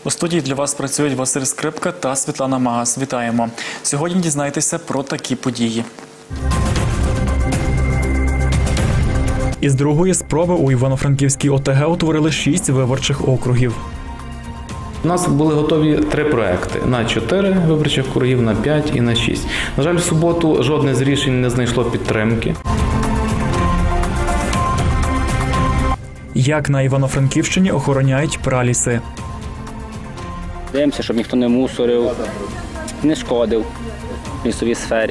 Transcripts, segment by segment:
У студії для вас працюють Василь Скрипка та Світлана Магас. Вітаємо! Сьогодні дізнайтеся про такі події. Із другої спроби у Івано-Франківській ОТГ утворили 6 виборчих округів. У нас були готові 3 проекти – на 4 виборчих округів, на 5 і на 6. На жаль, в суботу жодне з рішень не знайшло підтримки. Як на Івано-Франківщині охороняють праліси. Дивимося, щоб ніхто не мусорив, не шкодив в лісовій сфері.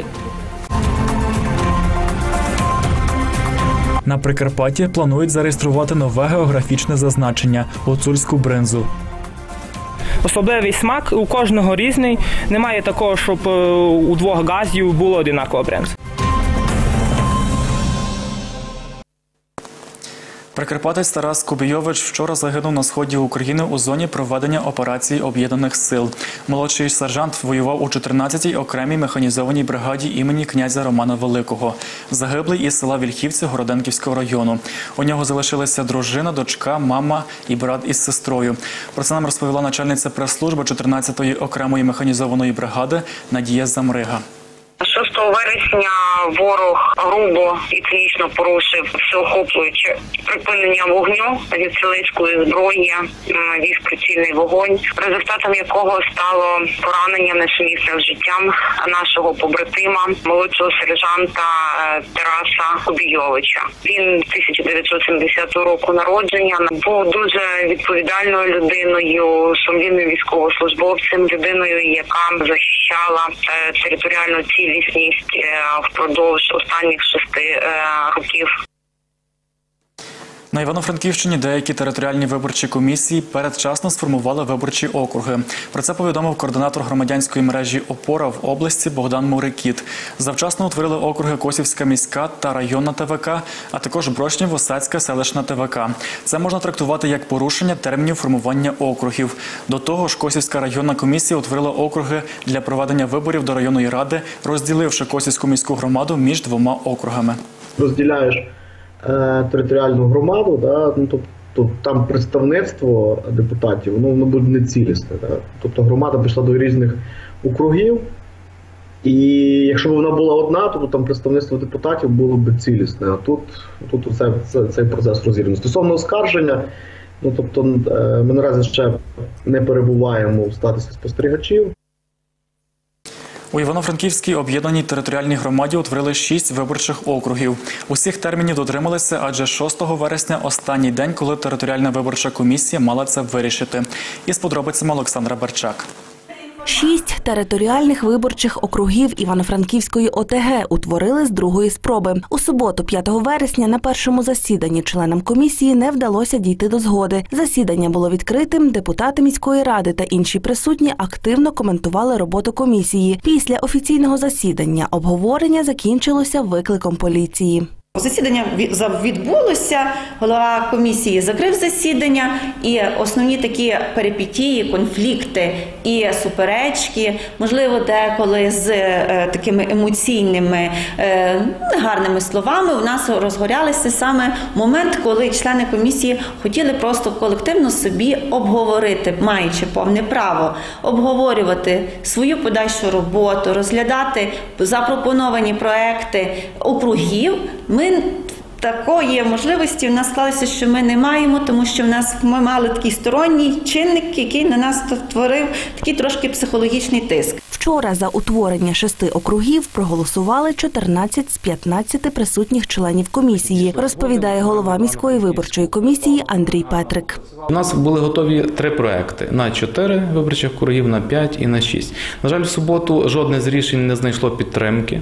На Прикарпатті планують зареєструвати нове географічне зазначення – гуцульську бринзу. Особливий смак у кожного різний. Немає такого, щоб у двох газів було одинакова бринза. Прикарпатець Тарас Кубійович вчора загинув на сході України у зоні проведення операції Об'єднаних сил. Молодший сержант воював у 14-й окремій механізованій бригаді імені князя Романа Великого. Загиблий із села Вільхівці Городенківського району. У нього залишилися дружина, дочка, мама і брат із сестрою. Про це нам розповіла начальниця прес-служби 14-ї окремої механізованої бригади Надія Замрига. 6 вересня ворог грубо і цинічно порушив всеохоплююче припинення вогню зі стрілецької зброї, вів прицільний вогонь, результатом якого стало поранення несумісне з життям нашого побратима, молодшого сержанта Тараса Кубійовича. Він 1970 року народження, був дуже відповідальною людиною, сумлінним військовослужбовцем, людиною, яка захищала територіальну цілісність впродовж останніх 6 років. На Івано-Франківщині деякі територіальні виборчі комісії передчасно сформували виборчі округи. Про це повідомив координатор громадянської мережі «Опора» в області Богдан Мурикіт. Завчасно утворили округи Косівська міська та районна ТВК, а також Брошнів-Осацька селищна ТВК. Це можна трактувати як порушення термінів формування округів. До того ж, Косівська районна комісія утворила округи для проведення виборів до районної ради, розділивши Косівську міську громаду між 2 округами. Розділяєш територіальну громаду, тобто там представництво депутатів, воно буде нецілісне. Тобто громада пішла до різних округів, і якщо б вона була одна, то там представництво депутатів було б цілісне. А тут цей процес розірваний. Стосовно оскарження, тобто ми наразі ще не перебуваємо в статусі спостерігачів. У Івано-Франківській об'єднаній територіальній громаді утворили 6 виборчих округів. Усіх термінів дотрималися, адже 6 вересня – останній день, коли територіальна виборча комісія мала це вирішити. Із подробицями Олександра Барчак. 6 територіальних виборчих округів Івано-Франківської ОТГ утворили з другої спроби. У суботу, 5 вересня, на першому засіданні членам комісії не вдалося дійти до згоди. Засідання було відкритим, депутати міської ради та інші присутні активно коментували роботу комісії. Після офіційного засідання обговорення закінчилося викликом поліції. Засідання відбулося, голова комісії закрив засідання, і основні такі перипетії, конфлікти і суперечки, можливо, деколи з такими емоційними, негарними словами, у нас розгорялися саме момент, коли члени комісії хотіли просто колективно собі обговорити, маючи повне право, обговорювати свою подальшу роботу, розглядати запропоновані проекти округів. Такої можливості в нас склалося, що ми не маємо, тому що ми мали такий сторонній чинник, який на нас створив такий трошки психологічний тиск. Вчора за утворення 6 округів проголосували 14 з 15 присутніх членів комісії, розповідає голова міської виборчої комісії Андрій Петрик. У нас були готові 3 проекти – на 4 виборчих округів, на 5 і на 6. На жаль, в суботу жодне з рішень не знайшло підтримки.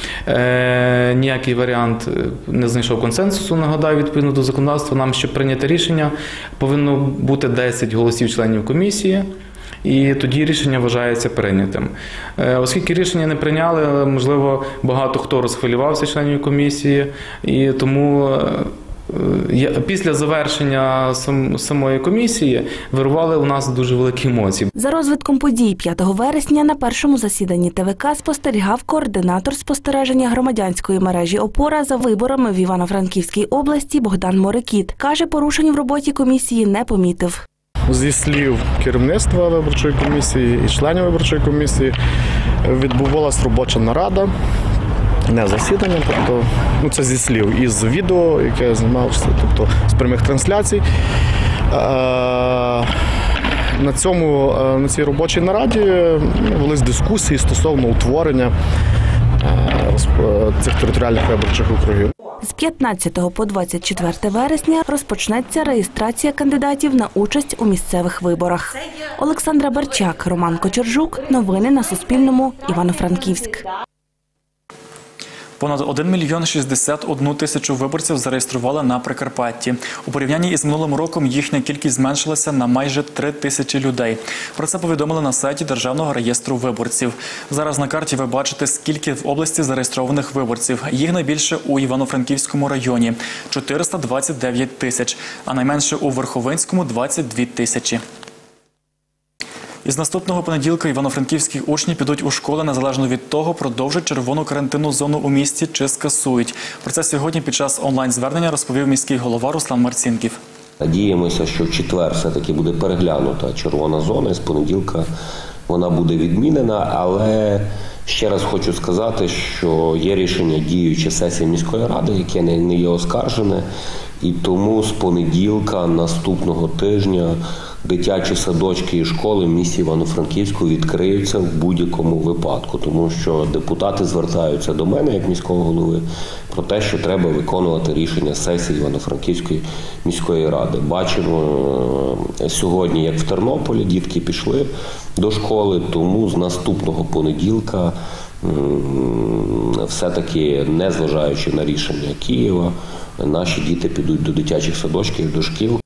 Ніякий варіант не знайшов консенсусу. Нагадаю, відповідно до законодавства, нам, щоб прийняти рішення, повинно бути 10 голосів членів комісії, і тоді рішення вважається прийнятим. Оскільки рішення не прийняли, можливо, багато хто розхвилювався членів комісії, і тому після завершення самої комісії вирували у нас дуже великі емоції. За розвитком подій 5 вересня на першому засіданні ТВК спостерігав координатор спостереження громадянської мережі «Опора» за виборами в Івано-Франківській області Богдан Мурикіт. Каже, порушень в роботі комісії не помітив. зі слів керівництва виборчої комісії і членів виборчої комісії відбувалася робоча нарада, не засідання, тобто, це зі слів, із відео, яке я знімався, тобто з прямих трансляцій. На цій робочій нараді велись дискусії стосовно утворення цих територіальних виборчих округів. З 15 по 24 вересня розпочнеться реєстрація кандидатів на участь у місцевих виборах. Олександра Барчак, Роман Кочержук. Новини на Суспільному. Івано-Франківськ. Понад 1 мільйон 61 тисячу виборців зареєстрували на Прикарпатті. У порівнянні із минулим роком їхня кількість зменшилася на майже 3 тисячі людей. Про це повідомили на сайті Державного реєстру виборців. Зараз на карті ви бачите, скільки в області зареєстрованих виборців. Їх найбільше у Івано-Франківському районі – 429 тисяч, а найменше у Верховинському – 22 тисячі. Із наступного понеділка івано-франківські учні підуть у школи незалежно від того, продовжать червону карантинну зону у місті чи скасують. Про це сьогодні під час онлайн-звернення розповів міський голова Руслан Марцінків. Надіємося, що в четвер все-таки буде переглянута червона зона, і з понеділка вона буде відмінена, але ще раз хочу сказати, що є рішення діючої сесії міської ради, яке не є оскаржене, і тому з понеділка наступного тижня дитячі садочки і школи в місті Івано-Франківську відкриються в будь-якому випадку, тому що депутати звертаються до мене, як міського голови, про те, що треба виконувати рішення сесії Івано-Франківської міської ради. Бачимо сьогодні, як в Тернополі дітки пішли до школи, тому з наступного понеділка все-таки, незважаючи на рішення Києва, наші діти підуть до дитячих садочків, до шкіл.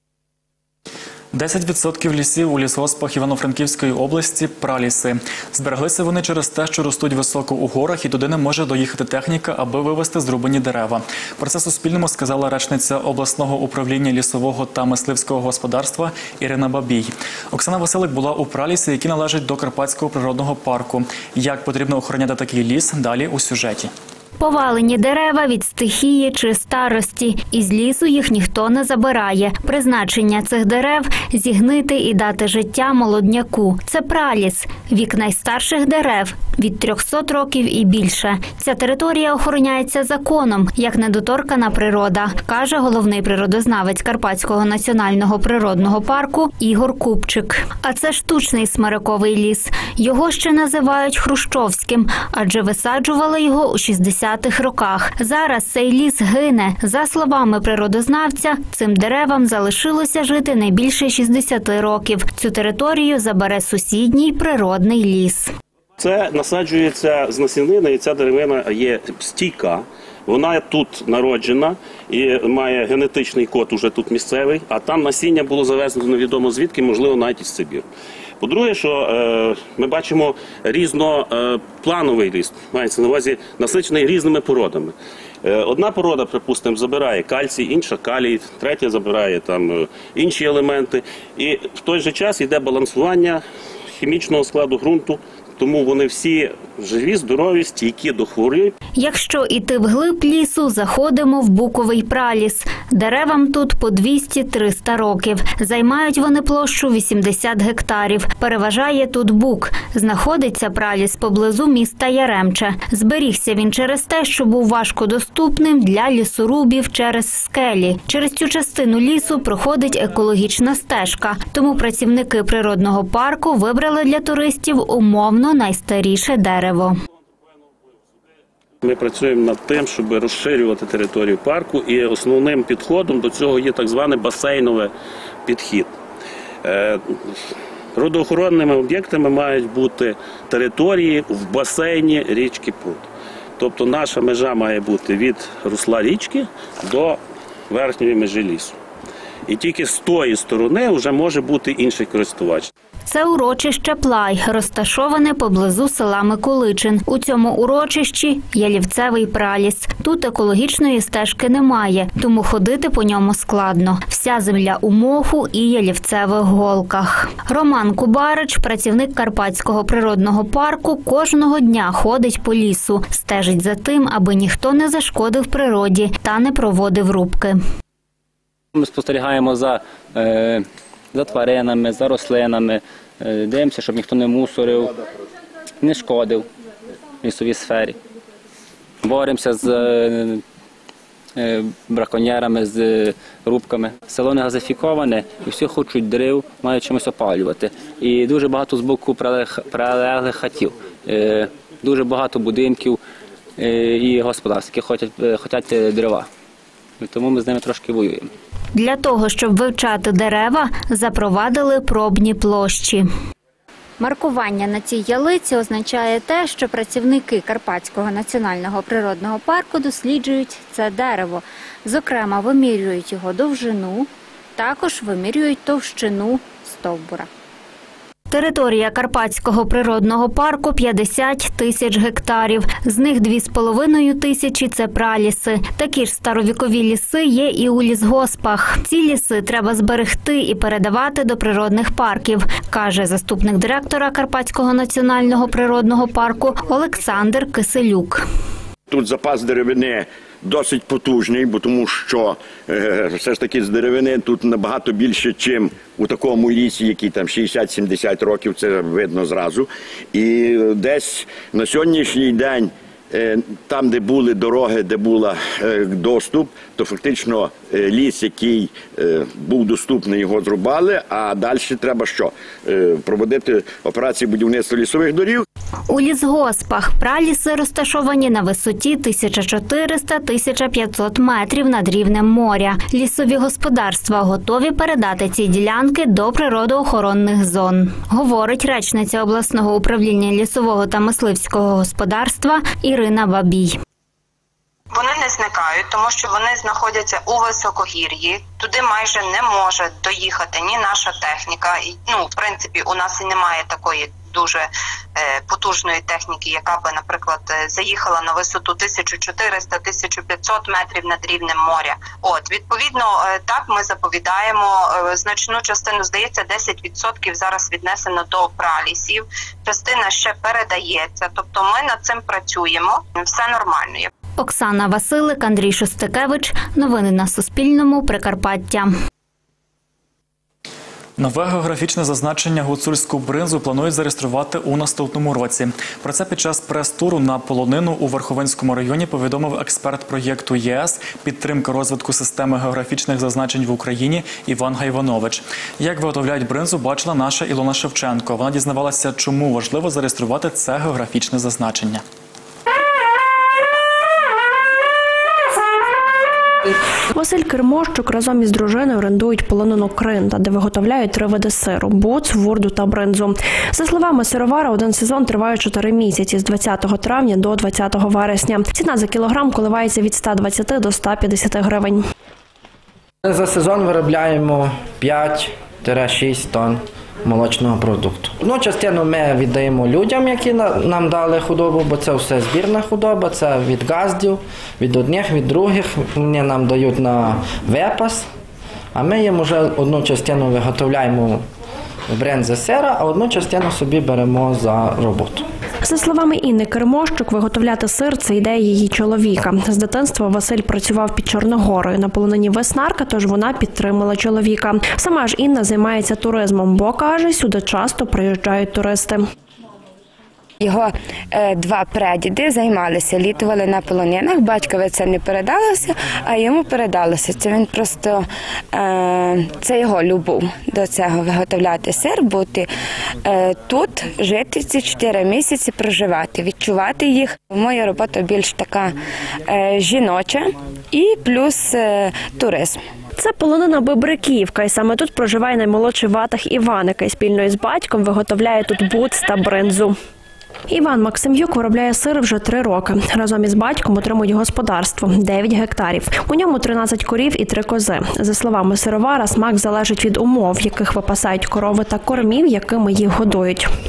10% лісів у лісгоспах Івано-Франківської області – праліси. Збереглися вони через те, що ростуть високо у горах і туди не може доїхати техніка, аби вивезти зрубані дерева. Про це Суспільному сказала речниця обласного управління лісового та мисливського господарства Ірина Бабій. Оксана Василик була у пралісі, які належать до Карпатського природного парку. Як потрібно охороняти такий ліс – далі у сюжеті. Повалені дерева від стихії чи старості. Із лісу їх ніхто не забирає. Призначення цих дерев – зігнити і дати життя молодняку. Це праліс – вік найстарших дерев – від 300 років і більше. Ця територія охороняється законом, як недоторкана природа, каже головний природознавець Карпатського національного природного парку Ігор Купчик. А це штучний смириковий ліс. Його ще називають хрущовським, адже висаджували його у 60-х роках. Зараз цей ліс гине. За словами природознавця, цим деревам залишилося жити не більше 60 років. Цю територію забере сусідній природний ліс. Це насаджується з насінини, і ця деревина є стійка. Вона тут народжена і має генетичний код уже тут місцевий, а там насіння було завезено невідомо звідки, можливо, навіть із Сибіру. По-друге, що ми бачимо різноплановий ліс, мається на увазі насичений різними породами. Одна порода, припустимо, забирає кальцій, інша калій, третя забирає там інші елементи. І в той же час йде балансування хімічного складу ґрунту, тому вони всі живі, здорові, стійкі до хвороб. Якщо йти вглиб лісу, заходимо в буковий праліс. Деревам тут по 200-300 років. Займають вони площу 80 гектарів. Переважає тут бук. Знаходиться праліс поблизу міста Яремче. Зберігся він через те, що був важкодоступним для лісорубів через скелі. Через цю частину лісу проходить екологічна стежка. Тому працівники природного парку вибрали для туристів умовно найстаріше дерево. Ми працюємо над тим, щоб розширювати територію парку, і основним підходом до цього є так званий басейновий підхід. Природоохоронними об'єктами мають бути території в басейні річки Прут. Тобто наша межа має бути від русла річки до верхньої межі лісу. І тільки з тої сторони вже може бути інший користувач. Це урочище Плай, розташоване поблизу села Миколичин. У цьому урочищі ялівцевий праліс. Тут екологічної стежки немає, тому ходити по ньому складно. Вся земля у моху і ялівцевих голках. Роман Кубарич, працівник Карпатського природного парку, кожного дня ходить по лісу. Стежить за тим, аби ніхто не зашкодив природі та не проводив рубки. Ми спостерігаємо за за тваринами, за рослинами. Дивимося, щоб ніхто не мусорив, не шкодив в лісовій сфері. Боремося з браконьєрами, з рубками. Село не газифіковане, і всі хочуть дерев, мають чимось опалювати. І дуже багато з боку прилеглих хатів, дуже багато будинків і господарств, які хочуть дерева. І тому ми з ними трошки воюємо. Для того, щоб вивчати дерева, запровадили пробні площі. Маркування на цій ялиці означає те, що працівники Карпатського національного природного парку досліджують це дерево. Зокрема, вимірюють його довжину, також вимірюють товщину стовбура. Територія Карпатського природного парку – 50 тисяч гектарів. З них 2,5 тисячі – це праліси. Такі ж старовікові ліси є і у лісгоспах. Ці ліси треба зберегти і передавати до природних парків, каже заступник директора Карпатського національного природного парку Олександр Киселюк. Тут запас деревини досить потужний, бо тому що все ж таки з деревини тут набагато більше, ніж у такому лісі, який там 60-70 років, це видно зразу. І десь на сьогоднішній день, там, де були дороги, де був доступ, то фактично ліс, який був доступний, його зрубали, а далі треба що? Проводити операції будівництва лісових доріг. У лісгоспах праліси розташовані на висоті 1400-1500 метрів над рівнем моря. Лісові господарства готові передати ці ділянки до природоохоронних зон, говорить речниця обласного управління лісового та мисливського господарства Ірина Бабій. Вони не зникають, тому що вони знаходяться у високогір'ї. Туди майже не може доїхати ні наша техніка. В принципі, у нас і немає такої дуже потужної техніки, яка би, наприклад, заїхала на висоту 1400-1500 метрів над рівнем моря. Відповідно, так ми заповідаємо значну частину, здається, 10% зараз віднесено до пралісів. Частина ще передається, тобто ми над цим працюємо, все нормально. Оксана Василик, Андрій Шостикевич. Новини на Суспільному. Прикарпаття. Нове географічне зазначення гуцульську бринзу планують зареєструвати у наступному році. Про це під час прес-туру на полонину у Верховинському районі повідомив експерт проєкту ЄС «Підтримка розвитку системи географічних зазначень в Україні» Іван Гайванович. Як виготовляють бринзу, бачила наша Ілона Шевченко. Вона дізнавалася, чому важливо зареєструвати це географічне зазначення. Василь Кермощук разом із дружиною орендують полонину Кринда, де виготовляють 3 види сиру – буц, вурду та бринзу. За словами сировара, один сезон триває 4 місяці – з 20 травня до 20 вересня. Ціна за кілограм коливається від 120 до 150 гривень. За сезон виробляємо 5-6 тонн молочного продукту. Одну частину ми віддаємо людям, які нам дали худобу, бо це все збірна худоба, це від газдів, від одних, від других. Вони нам дають на випас, а ми їм вже одну частину виготовляємо бринзи сира, а одну частину собі беремо за роботу. За словами Інни Кермощук, виготовляти сир – це ідея її чоловіка. З дитинства Василь працював під Чорногорою. На полонині веснарка, тож вона підтримала чоловіка. Сама ж Інна займається туризмом, бо, каже, сюди часто приїжджають туристи. Його 2 прадіди займалися, літували на полонинах. Батькові це не передалося, а йому передалося. Це він просто, це його любов до цього, виготовляти сир, бути тут, жити ці 4 місяці, проживати, відчувати їх. Моя робота більш така жіноча і плюс туризм. Це полонина Бибриківка, і саме тут проживає наймолодший Ватах Іван, який спільно із батьком виготовляє тут буц та бринзу. Іван Максим'юк виробляє сир вже 3 роки. Разом із батьком отримують господарство – 9 гектарів. У ньому 13 корів і 3 кози. За словами сировара, смак залежить від умов, в яких випасають корови та кормів, якими їх годують.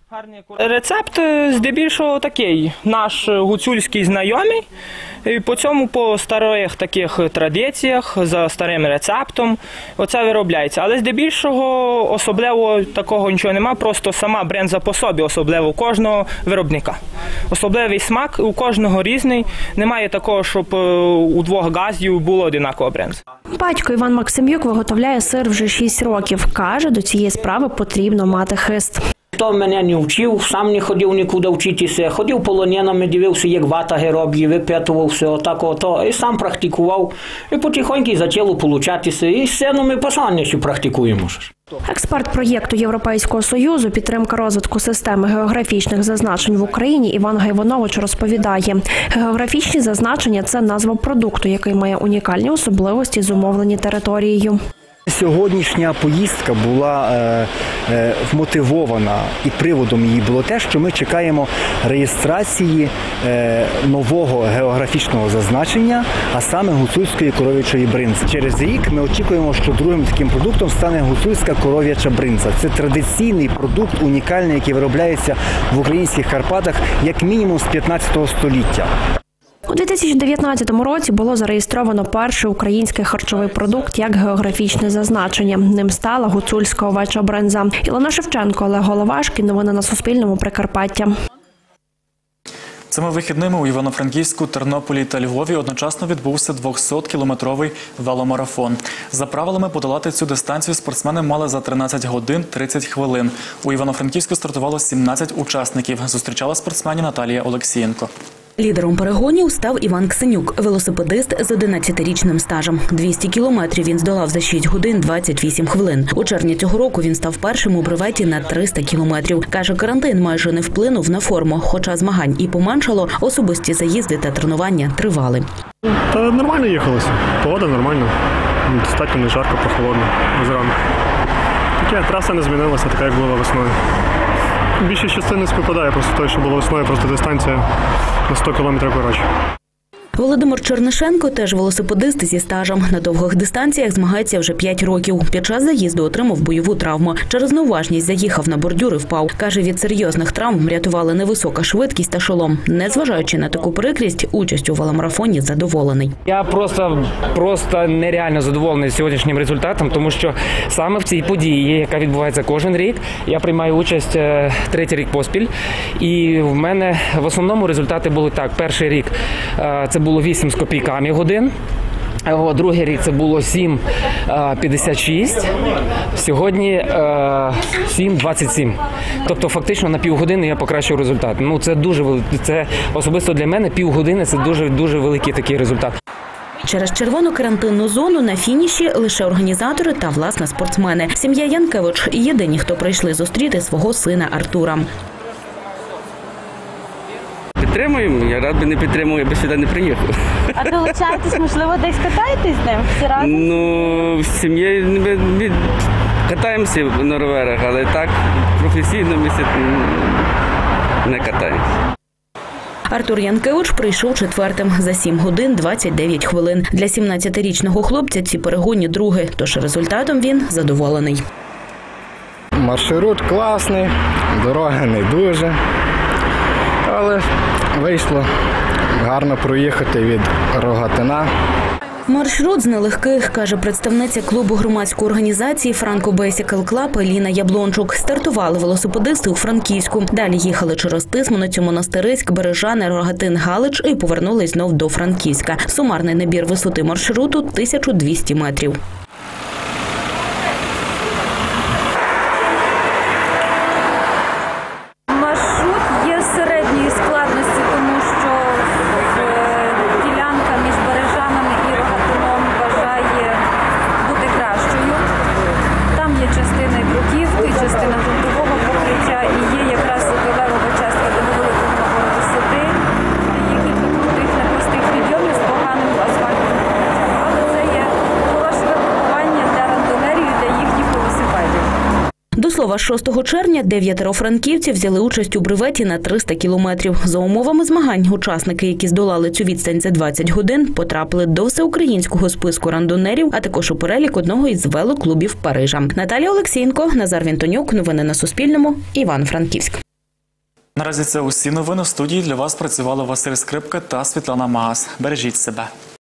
Рецепт здебільшого такий, наш гуцульський знайомий, і по старих таких традиціях, за старим рецептом, оце виробляється. Але здебільшого особливо такого нічого нема, просто сама бринза по собі, особливо у кожного виробника. Особливий смак у кожного різний, немає такого, щоб у двох газдів було одинакова бринза. Батько Іван Максим'юк виготовляє сир вже 6 років. Каже, до цієї справи потрібно мати хист. Хто мене не вчив, сам не ходив нікуди вчитися. Ходив полонянами, дивився, як ватаги роблять, вип'ятувався, отак, і сам практикував. І потихоньку почало получатися. І все, ми постійно ще практикуємо. Експерт проєкту Європейського Союзу «Підтримка розвитку системи географічних зазначень в Україні» Іван Гайванович розповідає, географічні зазначення – це назва продукту, який має унікальні особливості, зумовлені територією. Сьогоднішня поїздка була вмотивована, і приводом її було те, що ми чекаємо реєстрації нового географічного зазначення, а саме гуцульської коров'ячої бринзи. Через рік ми очікуємо, що другим таким продуктом стане гуцульська коров'яча бринза. Це традиційний продукт, унікальний, який виробляється в українських Карпатах як мінімум з 15 століття. У 2019 році було зареєстровано перший український харчовий продукт як географічне зазначення. Ним стала гуцульська овеча бринза. Ілона Шевченко, Олег Головашкін. Новини на Суспільному. Прикарпаття. Цими вихідними у Івано-Франківську, Тернополі та Львові одночасно відбувся 200-кілометровий веломарафон. За правилами подолати цю дистанцію спортсмени мали за 13 годин 30 хвилин. У Івано-Франківську стартувало 17 учасників. Зустрічала спортсменів Наталія Олексієнко. Лідером перегонів став Іван Ксенюк, велосипедист з 11-річним стажем. 200 кілометрів він здолав за 6 годин 28 хвилин. У червні цього року він став першим у бреветі на 300 кілометрів. Каже, карантин майже не вплинув на форму, хоча змагань і поменшало, особисті заїзди та тренування тривали. Та нормально їхалося. Погода нормальна. Достатньо не жарко, прохолодно зранку. Таке, траса не змінилася, така як була весною. Більшість частин не співпадає, просто те, що було весною, просто дистанція на 100 кілометрів коротше. Володимир Чернишенко теж велосипедист зі стажем. На довгих дистанціях змагається вже 5 років. Під час заїзду отримав бойову травму. Через неуважність заїхав на бордюр і впав. Каже, від серйозних травм врятували невисока швидкість та шолом. Незважаючи на таку прикрість, участю у веломарафоні задоволений. Я просто нереально задоволений сьогоднішнім результатом, тому що саме в цій події, яка відбувається кожен рік, я приймаю участь 3-й рік поспіль. І в мене в основному результати були так. Перший рік це було 8 з копійками годин. Другий рік це було 7,56, сьогодні 7,27. Тобто фактично на півгодини я покращив результат. Це особисто для мене півгодини – це дуже великий такий результат. Через червону карантинну зону на фініші лише організатори та, власне, спортсмени. Сім'я Янкевич – єдині, хто прийшли зустріти свого сина Артура. Підтримуємо, я рад би не підтримував, я би сюди не приїхав. А долучаєтесь, можливо, десь катаєтесь з ним всі разом? Ну, з сім'єю ми катаємося на роверах, але так професійно ми не катаємося. Артур Янкевич прийшов 4-тим за 7 годин 29 хвилин. Для 17-річного хлопця ці перегонні другі, тож результатом він задоволений. Маршрут класний, дороги не дуже. Але вийшло гарно проїхати від Рогатина. Маршрут з нелегких, каже представниця клубу громадської організації «Франко Бейсікл Клаб» Еліна Яблончук. Стартували велосипедисти у Франківську. Далі їхали через Тисменицю, Монастириськ, Бережани, Рогатин, Галич і повернулись знов до Франківська. Сумарний набір висоти маршруту – 1200 метрів. До слова, 6 червня 9 франківців взяли участь у бреветі на 300 кілометрів. За умовами змагань, учасники, які здолали цю відстань за 20 годин, потрапили до всеукраїнського списку рандонерів, а також у перелік одного із велоклубів Парижа. Наталія Олексієнко, Назар Вінтонюк. Новини на Суспільному. Івано-Франківськ. Наразі це усі новини. В студії для вас працювали Василь Скрипка та Світлана Магас. Бережіть себе.